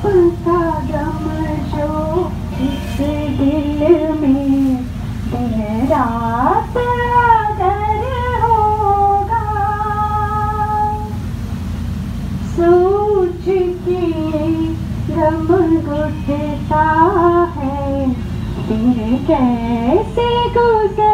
आपका गम जो इस दिल में दिन रात अगर होगा, सोच के गम घुटता है दिन कैसे गुजर